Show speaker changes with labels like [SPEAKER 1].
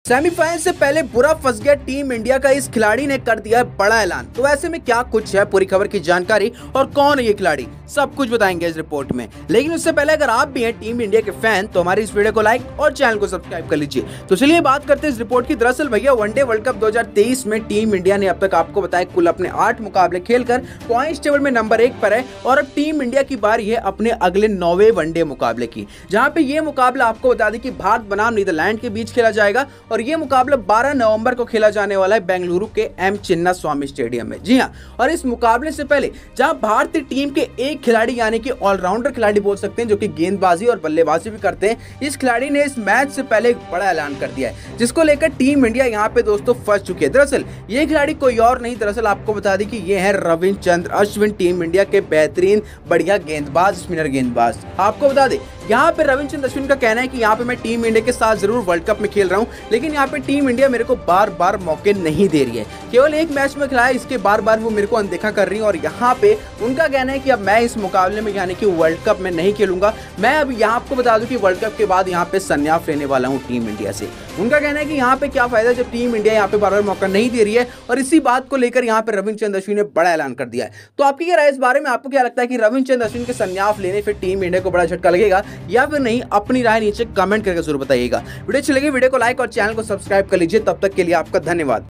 [SPEAKER 1] Semifinal से पहले बुरा फंस गया टीम इंडिया का इस खिलाड़ी ने कर दिया बड़ा ऐलान। तो ऐसे में क्या कुछ है पूरी खबर की जानकारी और कौन है ये खिलाड़ी, सब कुछ बताएंगे इस रिपोर्ट में। लेकिन उससे पहले अगर आप भी हैं टीम इंडिया के फैन तो हमारी इस वीडियो को लाइक और चैनल को सब्सक्राइब कर लीजिए। तो चलिए बात करते हैं इस रिपोर्ट की। दरअसल भैया वनडे वर्ल्ड कप 2023 में टीम इंडिया ने अब तक आपको बताया कुल अपने 8 मुकाबले खेलकर पॉइंट्स टेबल में नंबर 1 पर है और अब टीम इंडिया की बारी है अपने अगले 9वें वनडे मुकाबले की, जहां पे ये मुकाबला आपको बता दें कि भारत बनाम नीदरलैंड के बीच खेला जाएगा और ये मुकाबला 12 नवंबर को खेला जाने वाला है बेंगलुरु के एम चिन्नास्वामी स्टेडियम में। जी हां, और इस मुकाबले से पहले जहां भारतीय टीम के एक खिलाड़ी यानी कि ऑलराउंडर खिलाड़ी बोल सकते हैं जो कि गेंदबाजी और बल्लेबाजी भी करते हैं, इस खिलाड़ी ने इस मैच से पहले एक बड़ा ऐलान कर दिया है जिसको लेकर टीम इंडिया यहां पे दोस्तों फंस चुकी है। दरअसल ये खिलाड़ी कोई और नहीं, दरअसल आपको बता दें कि ये है रविचंद्रन अश्विन, टीम इंडिया के बेहतरीन बढ़िया गेंदबाज, स्पिनर गेंदबाज। आपको बता दें यहाँ पे रविचंद्रन अश्विन का कहना है कि यहाँ पे मैं टीम इंडिया के साथ जरूर वर्ल्ड कप में खेल रहा हूँ, लेकिन यहाँ पे टीम इंडिया मेरे को बार बार मौके नहीं दे रही है। केवल एक मैच में खिलाया, इसके बार बार वो मेरे को अनदेखा कर रही है और यहाँ पे उनका कहना है कि अब मैं इस मुकाबले में यानी कि वर्ल्ड कप में नहीं खेलूंगा। मैं अब यहाँ आपको बता दूं कि वर्ल्ड कप के बाद यहाँ पे संन्यास लेने वाला हूँ टीम इंडिया से। उनका कहना है कि यहाँ पे क्या फायदा जब टीम इंडिया यहाँ पे बार बार मौका नहीं दे रही है, और इसी बात को लेकर यहाँ पे रविचंद्रन अश्विन ने बड़ा ऐलान कर दिया है। तो आपकी क्या राय इस बारे में? आपको क्या लगता है कि रविचंद्रन अश्विन के संन्यास लेने फिर टीम इंडिया को बड़ा झटका लगेगा या फिर नहीं? अपनी राय नीचे कमेंट करके जरूर बताइएगा। वीडियो अच्छी लगी वीडियो को लाइक और चैनल को सब्सक्राइब कर लीजिए। तब तक के लिए आपका धन्यवाद।